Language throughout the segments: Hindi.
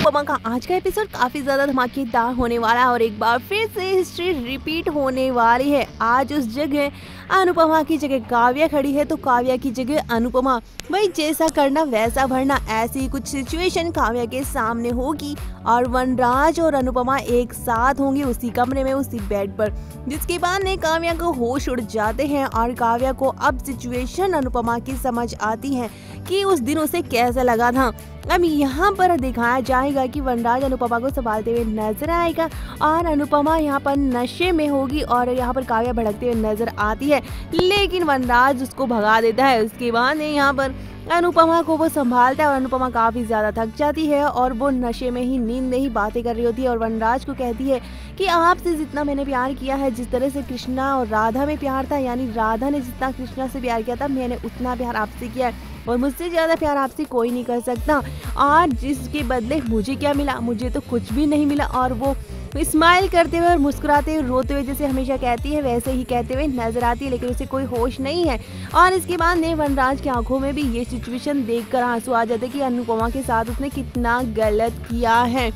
अनुपमा का आज का एपिसोड काफी ज्यादा धमाकेदार होने वाला है और एक बार फिर से हिस्ट्री रिपीट होने वाली है। आज उस जगह अनुपमा की जगह काव्या खड़ी है तो काव्या की जगह अनुपमा। भाई जैसा करना वैसा भरना, ऐसी कुछ सिचुएशन काव्या के सामने होगी और वनराज और अनुपमा एक साथ होंगे उसी कमरे में, उसी बेड पर। जिसके बाद ने काव्या को होश उड़ जाते हैं और काव्या को अब सिचुएशन अनुपमा की समझ आती है कि उस दिन उसे कैसा लगा था। अब यहाँ पर दिखाया जाएगा कि वनराज अनुपमा को संभालते हुए नजर आएगा और अनुपमा यहाँ पर नशे में होगी और यहाँ पर काव्या भड़कते हुए नजर आती है, लेकिन वनराज उसको भगा देता है। उसके बाद यहाँ पर अनुपमा को वो संभालता है और अनुपमा काफी ज्यादा थक जाती है और वो नशे में ही, नींद में ही बातें कर रही होती है और वनराज को कहती है कि आपसे जितना मैंने प्यार किया है, जिस तरह से कृष्णा और राधा में प्यार था, यानी राधा ने जितना कृष्णा से प्यार किया था, मैंने उतना प्यार आपसे किया है और मुझसे ज्यादा प्यार आपसे कोई नहीं कर सकता। और जिसके बदले मुझे क्या मिला? मुझे तो कुछ भी नहीं मिला। और वो स्माइल करते हुए और मुस्कुराते हुए, रोते हुए जैसे हमेशा कहती है वैसे ही कहते हुए नजर आती है, लेकिन उसे कोई होश नहीं है। और इसके बाद ने वनराज की आंखों में भी ये सिचुएशन देखकर आंसू आ जाते कि अनुपमा के साथ उसने कितना गलत किया है।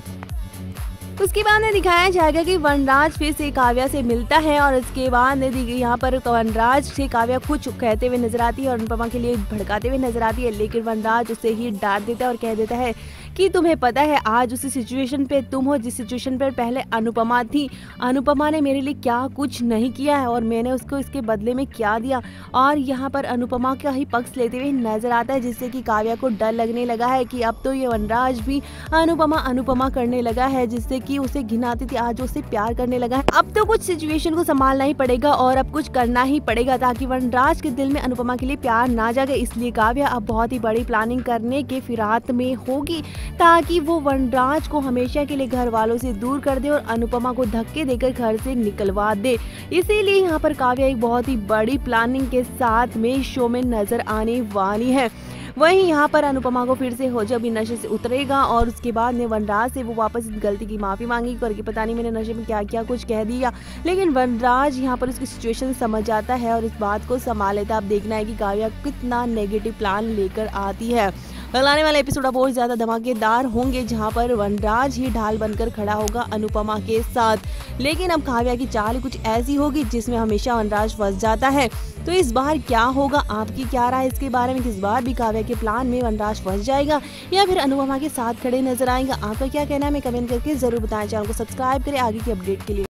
उसके बाद ने दिखाया जाएगा कि वनराज फिर से काव्या से मिलता है और इसके बाद यहाँ पर वनराज से काव्या कुछ कहते हुए नजर आती है और अनुपमा के लिए भड़काते हुए नजर आती है, लेकिन वनराज उसे ही डांट देता है और कह देता है कि तुम्हें पता है आज उसी सिचुएशन पे तुम हो जिस सिचुएशन पर पहले अनुपमा थी। अनुपमा ने मेरे लिए क्या कुछ नहीं किया है और मैंने उसको इसके बदले में क्या दिया। और यहाँ पर अनुपमा का ही पक्ष लेते हुए नजर आता है, जिससे कि काव्या को डर लगने लगा है कि अब तो ये वनराज भी अनुपमा अनुपमा करने लगा है, जिससे कि उसे घिनाती थी आज उसे प्यार करने लगा है। अब तो कुछ सिचुएशन को संभालना ही पड़ेगा और अब कुछ करना ही पड़ेगा ताकि वनराज के दिल में अनुपमा के लिए प्यार ना जागे। इसलिए काव्या अब बहुत ही बड़ी प्लानिंग करने के फिराक में होगी ताकि वो वनराज को हमेशा के लिए घर वालों से दूर कर दे और अनुपमा को धक्के देकर घर से निकलवा दे। इसीलिए यहाँ पर काव्या एक बहुत ही बड़ी प्लानिंग के साथ में शो में नजर आने वाली है। वहीं यहाँ पर अनुपमा को फिर से हो जब नशे से उतरेगा और उसके बाद ने वनराज से वो वापस इस गलती की माफी मांगी करके पता नहीं मैंने नशे में क्या क्या कुछ कह दिया, लेकिन वनराज यहाँ पर उसकी सिचुएशन समझ आता है और इस बात को संभाल लेता है। अब देखना है कि काव्या कितना नेगेटिव प्लान लेकर आती है। आने वाले एपिसोड अब बहुत ज्यादा धमाकेदार होंगे जहां पर वनराज ही ढाल बनकर खड़ा होगा अनुपमा के साथ, लेकिन अब काव्या की चाल कुछ ऐसी होगी जिसमें हमेशा वनराज फंस जाता है। तो इस बार क्या होगा? आपकी क्या राय इसके बारे में? किस बार भी काव्या के प्लान में वनराज फंस जाएगा या फिर अनुपमा के साथ खड़े नजर आएगा? आपका क्या कहना है? हमें कमेंट करके जरूर बताएं। चैनल को सब्सक्राइब करें आगे की अपडेट के लिए।